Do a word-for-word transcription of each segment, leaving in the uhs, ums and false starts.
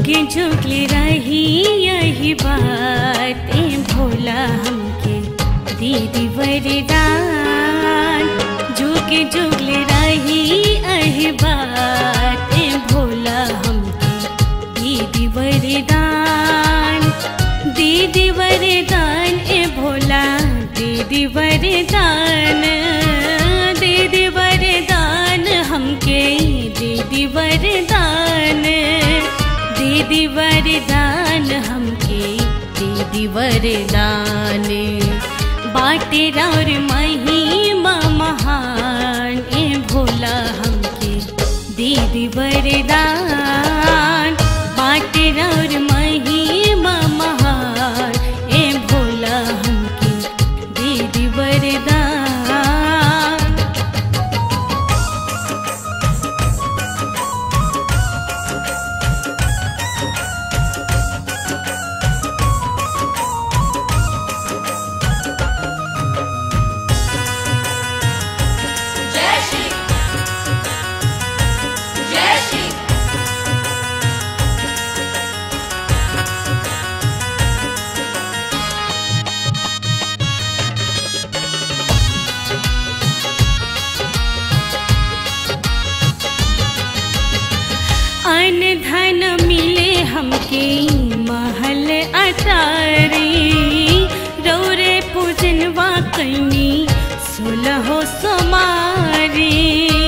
जुगे जुगले रही यही बातें भोला हमके दीदी वरदान। जुगे जुगले रही यही बातें भोला हमके दीदी वरदान। दीदी वरदान ए भोला दीदी वरदान। दीदी वरदान हमके दीदी वरदान। दीदी वरदान हमके दीदी वरदान। बाटे और महिमा महान ए भोला हमके दीदी वरदान। बाटे और महिमा महान ए भोला हमके दीदी वरदान। अन धन मिले हमके महल अटारी। रौरे पूजनवा कैनी सोलहो सोमारी।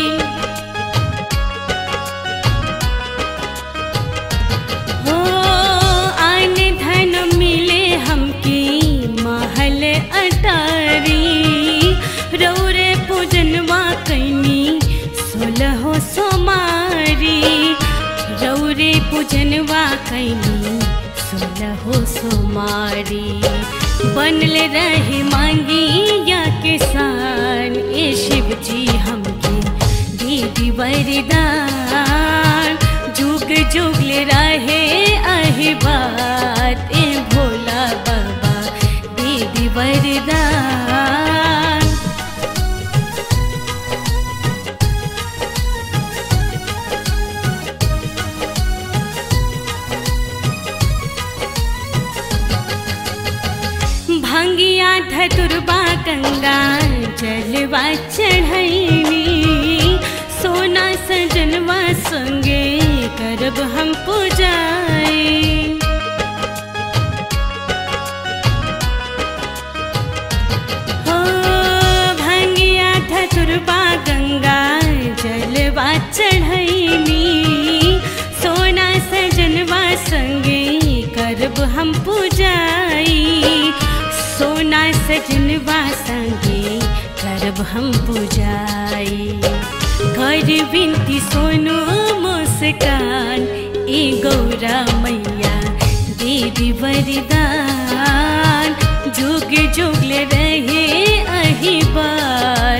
हो अन धन मिले हमके महल अटारी। रौरे पूजनवा कैनी सोलहो सोमारी। रौरे पूजनवा कैनी सोलहो सोमारी। बनल रहे मांगी या किसान ए शिव जी हमके दीदी वरदान। जुग जुगले रहे अहि बात ए भोला बाबा दीदी वरदान। भंगिया धतुरबा गंगा जलवा चढ़ैनी। सोना सजनवा संगे करब हम पूजाई। हो भंगिया धतुरबा गंगा जलवा चढ़ैनी। सोना सजनवा संगे करब हम पूजाई। सोना सजनवा संगे करब हम पूजाई। कर बिनती सोनू मुस्कान ए गौरा मैया दीदी वरदान। जुग जुगले रहे अहि बात